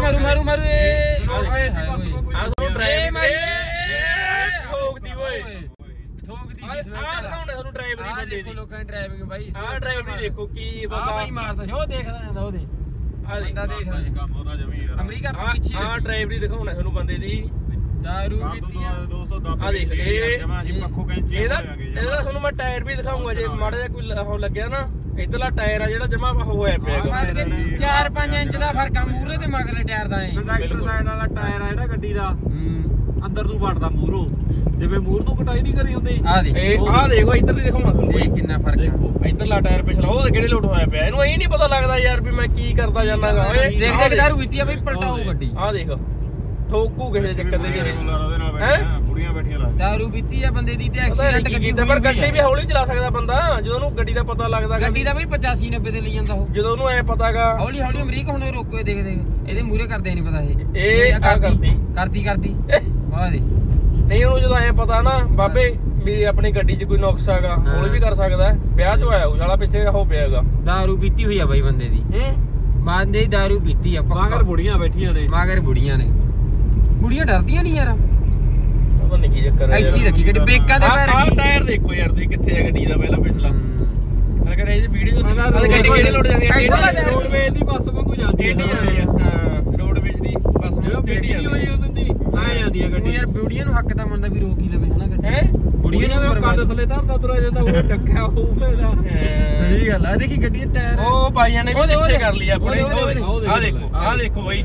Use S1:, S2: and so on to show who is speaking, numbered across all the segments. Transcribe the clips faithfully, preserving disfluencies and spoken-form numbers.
S1: मारू मारू मारू
S2: ਠੋਕਦੀ ਓਏ ਠੋਕਦੀ ਆ ਦਿਖਾਉਣਾ ਤੁਹਾਨੂੰ ਡਰਾਈਵਰੀ ਬੰਦੇ ਦੀ
S1: ਲੋਕਾਂ ਦੀ ਡਰਾਈਵਿੰਗ ਬਾਈ
S2: ਆਹ ਡਰਾਈਵਰੀ ਦੇਖੋ ਕੀ
S1: ਬਾਬਾ ਬਾਈ ਮਾਰਦਾ ਸੀ ਉਹ ਦੇਖਦਾ ਜਾਂਦਾ ਉਹਦੇ
S2: ਆ
S1: ਬੰਦਾ ਦੇਖਦਾ
S3: ਕੰਮ ਉਹਦਾ ਜਮੀ ਯਾਰ
S1: ਅਮਰੀਕਾ ਪਿੱਛੇ
S2: ਆਹ ਡਰਾਈਵਰੀ ਦਿਖਾਉਣਾ ਤੁਹਾਨੂੰ ਬੰਦੇ ਦੀ
S1: ਦਾਰੂ ਪੀਤੀ ਆ
S3: ਦੋਸਤੋ ਦੱਬ
S2: ਆ ਦੇਖ ਇਹ
S3: ਜਮਾ ਜੀ ਪੱਖੋਂ ਕੈਂਚੀ
S2: ਇਹਦਾ ਇਹਦਾ ਤੁਹਾਨੂੰ ਮੈਂ ਟਾਇਰ ਵੀ ਦਿਖਾਉਂਗਾ ਜੇ ਮਾੜਾ ਜਿਹਾ ਕੋਈ ਉਹ ਲੱਗਿਆ ਨਾ ਇਧਰਲਾ ਟਾਇਰ ਆ ਜਿਹੜਾ ਜਮਾ ਹੋਇਆ ਪਿਆ
S1: ਚਾਰ ਪੰਜ ਇੰਚ ਦਾ ਫਰਕ ਆ ਮੂਹਰੇ ਤੇ ਮਗਰਲੇ ਟਾਇਰ ਦਾ ਏ
S3: ਕੰਡਕਟਰ ਸਾਈਡ ਵਾਲਾ ਟਾਇਰ ਆ ਜਿਹੜਾ ਗੱਡੀ ਦਾ ਅੰਦਰ ਨੂੰ ਵੜਦਾ ਮੂਹਰੋਂ ਜਿਵੇਂ ਮੂਹਰ ਨੂੰ ਕਟਾਈ ਨਹੀਂ ਕਰੀ ਹੁੰਦੀ
S1: ਆ ਦੇਖ
S2: ਇਹ ਆ ਦੇਖੋ ਇੱਧਰ ਦੀ ਦਿਖਾਉਣਾ ਤੁਹਾਨੂੰ
S1: ਦੇਖ ਕਿੰਨਾ ਫਰਕ ਆ
S2: ਇੱਧਰਲਾ ਟਾਇਰ ਪਿਛਲਾ ਉਹ ਕਿਹੜੇ ਲੋਟ ਹੋਇਆ ਪਿਆ ਇਹਨੂੰ ਇਹ ਨਹੀਂ ਪਤਾ ਲੱਗਦਾ ਯਾਰ ਵੀ ਮੈਂ ਕੀ ਕਰਦਾ ਜਾਂਦਾਗਾ ਓਏ
S1: ਦੇਖ ਦੇਖ ਦਾਰੂ ਪੀਤੀ ਆ ਬਈ ਪਲਟਾਉ ਗੱਡੀ
S2: ਆ ਦੇਖ ਠੋਕੂ ਕਿਸੇ ਚੱਕਰ ਦੇ ਜਿਹੜੇ
S3: ਹੈ ਬੁੜੀਆਂ ਬੈਠੀਆਂ ਲਾ
S1: ਦਾਰੂ ਪੀਤੀ ਆ ਬੰਦੇ ਦੀ ਤੇ ਐਕਸੀਡੈਂਟ
S2: ਕੀਤਾ ਪਰ ਗੱਡੀ ਵੀ ਹੌਲੀ ਚਲਾ ਸਕਦਾ ਬੰਦਾ ਜਦੋਂ ਉਹਨੂੰ ਗੱਡੀ ਦਾ ਪਤਾ ਲੱਗਦਾ
S1: ਗੱਡੀ ਦਾ ਬਈ ਪਚਾਸੀ ਨੱਬੇ ਤੇ ਲਈ ਜਾਂਦਾ ਉਹ
S2: ਜਦੋਂ ਉਹਨੂੰ ਐ ਪਤਾਗਾ
S1: ਹੌਲੀ ਹੌਲੀ ਅਮਰੀਕ ਹੁਣ ਰੋਕੋ ਦੇਖ ਦੇਖ ਇਹਦੇ ਮੂਹਰੇ ਕਰਦੇ ਨਹੀਂ ਪਤਾ ਇਹ
S2: ਇਹ ਆ ਕਰਦੀ
S1: ਕਰਦੀ ਕਰਦੀ ਵਾਹ ਦੇ
S2: ਨਹੀਂ ਉਹਨੂੰ ਜਦੋਂ ਐ ਪਤਾ ਨਾ ਬਾਬੇ ਵੀ ਆਪਣੀ ਗੱਡੀ 'ਚ ਕੋਈ ਨੁਕਸ ਹੈਗਾ ਹੌਲੀ ਵੀ ਕਰ ਸਕਦਾ ਵਿਆਹ 'ਚ ਆਇਆ ਉਹ ਸਾਲਾ ਪਿੱਛੇ ਹੋ ਪਿਆਗਾ
S1: ਦਾਰੂ ਪੀਤੀ ਹੋਈ ਆ ਬਾਈ ਬੰਦੇ ਦੀ
S2: ਹੂੰ
S1: ਬੰਦੇ ਦੀ ਦਾਰੂ ਪੀਤੀ ਆ
S3: ਮਗਰ ਬੁੜੀਆਂ ਬੈਠੀਆਂ ਨੇ
S1: ਮਗਰ ਬੁੜੀਆਂ ਨੇ ਬੁੜੀਆਂ ਡਰਦੀਆਂ ਨਹੀਂ ਯਾਰ
S2: ਪਤਾ ਨਹੀਂ ਕੀ ਚੱਕਰ ਹੈ
S1: ਇੱਥੇ ਰੱਖੀ ਗੱਡੀ ਬ੍ਰੇਕਾਂ ਤੇ ਪੈਰ ਰੱਖੀ
S2: ਟਾਇਰ ਦੇਖੋ ਯਾਰ ਤੁਸੀਂ ਕਿੱਥੇ ਆ ਗੱਡੀ ਦਾ ਪਹਿਲਾਂ ਪਿਛਲਾ ਅਗਰ ਇਹ ਵੀਡੀਓ ਗੱਡੀ ਕਿਹੜੇ ਲੋਟ ਜਾਂਦੀ ਹੈ
S3: ਰੋਡਵੇਜ਼ ਦੀ ਬੱਸ ਵਾਂਗੂ ਜਾਂਦੀ
S2: ਹੈ ਹਾਂ ਰੋਡਵੇਜ਼ ਦੀ ਬੱਸ ਨੂੰ
S3: ਟੇਢੀ ਹੋਈ ਹੁੰਦੀ ਆ ਜਾਂਦੀ ਹੈ ਗੱਡੀ
S1: ਯਾਰ ਬੁੜੀਆਂ ਨੂੰ ਹੱਕ ਤਾਂ ਮੰਨਦਾ ਵੀ ਰੋਕ ਹੀ ਲਵੇ ਹਨਾ ਗੱਡੀ
S2: ਹੈ
S1: ਬੁੜੀਆਂ
S3: ਦੇ ਕੰਨ ਥੱਲੇ ਧਰਦਾ ਤੁਰਿਆ ਜਾਂਦਾ ਉਹ ਟੱਕਿਆ ਹੋਊਗਾ
S1: ਸਹੀ ਗੱਲ ਆ ਦੇਖੀ ਗੱਡੀ ਦੇ ਟਾਇਰ
S2: ਉਹ ਬਾਈਆਂ ਨੇ ਵੀ ਪਿੱਛੇ ਕਰ ਲਿਆ ਆਪਣੇ ਆ ਦੇਖੋ ਆ ਦੇਖੋ ਬਾਈ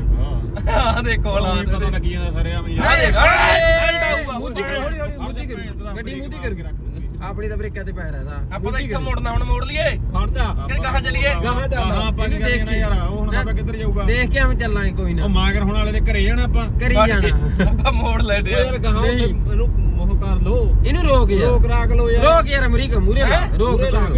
S2: ਆ ਦੇਖੋ ਲਾ
S3: ਪਤਾ ਲੱਗੀ ਜਾਂਦਾ ਸਾਰਿਆਂ ਨੂੰ
S2: ਆ ਦੇਖ ਉਲਟਾਊਗਾ
S1: ਹੌਲੀ ਹੌਲੀ ਮੂੰਹ ਕਰੂ ਗੱਡੀ ਮੂੰਹ ਤੇ ਕਰੂ ਆਪਣੀ ਤਾਂ ਬ੍ਰੇਕਾਂ ਤੇ ਪੈਰ ਇਹਦਾ
S2: ਆਪਾਂ ਤਾਂ ਇੱਥੇ ਮੋੜਨਾ ਹੁਣ ਮੋੜ ਲਈਏ
S3: ਖੜਦਾ
S2: ਕਿ ਕਹਾਂ ਚੱਲੀਏ
S3: ਗਾਹਾਂ ਚੱਲ ਆਪਾਂ ਕੀ ਕਰਨਾ ਯਾਰ ਉਹ ਹੁਣ ਆਪਾਂ ਕਿੱਧਰ ਜਾਊਗਾ
S1: ਦੇਖ ਕੇ ਆਵੇਂ ਚੱਲਾਂਗੇ ਕੋਈ ਨਾ
S3: ਉਹ ਮਾਗਰ ਹੁਣ ਵਾਲੇ ਦੇ ਘਰੇ ਜਾਣਾ ਆਪਾਂ
S1: ਕਰੀ ਜਾਣਾ
S2: ਆਪਾਂ ਮੋੜ ਲੈ ਦੇ
S3: ਯਾਰ ਗਾਹਾਂ ਇਹਨੂੰ ਮੋਹ ਕਰ ਲੋ
S1: ਇਹਨੂੰ ਰੋਕ ਯਾਰ
S3: ਰੋਕ ਰਾਕ ਲੋ ਯਾਰ
S1: ਰੋਕ ਯਾਰ ਅਮਰੀਕਾ ਮੂਰੇ ਲਾ ਰੋਕ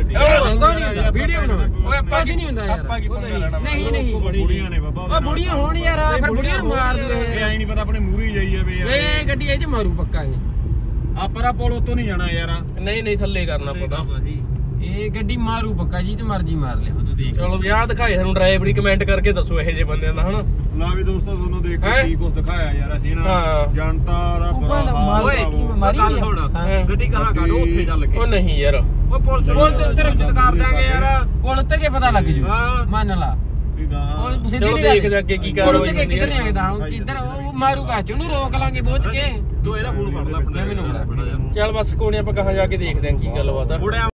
S3: ਲਾ
S1: ਵੀਡੀਓ ਬਣਾ
S2: ਓਏ ਆਪਾਂ
S1: ਕੀ ਨਹੀਂ ਹੁੰਦਾ ਯਾਰ
S2: ਆਪਾਂ ਕੀ ਪੰਗਾ ਲੈਣਾ
S1: ਨਹੀਂ ਨਹੀਂ
S3: ਬੁੜੀਆਂ ਨੇ ਬਾਬਾ
S1: ਉਹ ਬੁੜੀਆਂ ਹੋਣ ਯਾਰ ਫਿਰ ਬੁੜੀਆਂ ਨੂੰ ਮਾਰ ਦੇ
S3: ਇਹ ਆਈ ਨਹੀਂ ਪਤਾ ਆਪਣੇ ਮੂਹਰੇ ਜਾਈ ਜਾਵੇ ਯਾਰ
S1: ਇਹ ਗੱਡੀ ਇਹ ਚ ਮਾਰੂ ਪੱਕਾ ਇਹ
S3: ਆਪਰਾ ਪੁਲ ਉਤੋਂ ਨਹੀਂ ਜਾਣਾ ਯਾਰ
S2: ਨਹੀਂ ਨਹੀਂ ਥੱਲੇ ਕਰਨਾ ਪਤਾ
S1: ਇਹ ਗੱਡੀ ਮਾਰੂ ਪੱਕਾ ਜੀ ਤੇ ਮਰਜੀ ਮਾਰ ਲਿਓ ਤੂੰ ਦੇਖ
S2: ਚਲੋ ਵਿਆਹ ਦਿਖਾਏ ਸਾਨੂੰ ਡਰਾਈਵਰੀ ਕਮੈਂਟ ਕਰਕੇ ਦੱਸੋ ਇਹੋ ਜਿਹੇ ਬੰਦਿਆਂ ਦਾ ਹਨਾ
S3: ਲਾ ਵੀ ਦੋਸਤੋ ਤੁਹਾਨੂੰ ਦੇਖ ਕੇ ਕੀ ਕੁਝ ਦਿਖਾਇਆ ਯਾਰ ਅਸੀਂ ਨਾ ਜਨਤਾ ਦਾ ਬੁਰਾ ਹਾਲ
S1: ਮਾਰੀ
S3: ਗੱਡੀ ਕਹਾਂ ਕਰ ਉੱਥੇ ਚੱਲ ਕੇ
S2: ਉਹ ਨਹੀਂ ਯਾਰ
S3: ਉਹ ਪੁਲ ਤੇ ਉੱਤਰ ਕਰ ਦਾਂਗੇ ਯਾਰ
S1: ਪੁਲ ਉੱਤਰ ਕੇ ਪਤਾ ਲੱਗ ਜੂ ਮੰਨ ਲਾ
S3: ਚਲੋ
S1: ਸਿੱਧੀ ਨਹੀਂ
S2: ਦੇਖਦੇ ਅੱਗੇ ਕੀ ਕਾਰਵਾਈ ਹੁੰਦੀ ਹੈ
S1: ਕਿੱਧਰ ਨਹੀਂ ਆਗਦਾ ਹੁਣ ਕਿੱਧਰ ਉਹ ਮਾਰੂਗਾ ਉਹਨੂੰ ਰੋਕ ਲਾਂਗੇ ਬੋਝ ਕੇ
S3: ਤੂੰ ਇਹਦਾ ਫੋਨ ਫੜ ਲੈ
S2: ਚੱਲ ਬਸ ਕੋਣੀ ਆਪਾਂ ਕਹਾਂ ਜਾ ਕੇ ਦੇਖਦੇ ਆਂ ਕੀ ਗੱਲਬਾਤ ਆ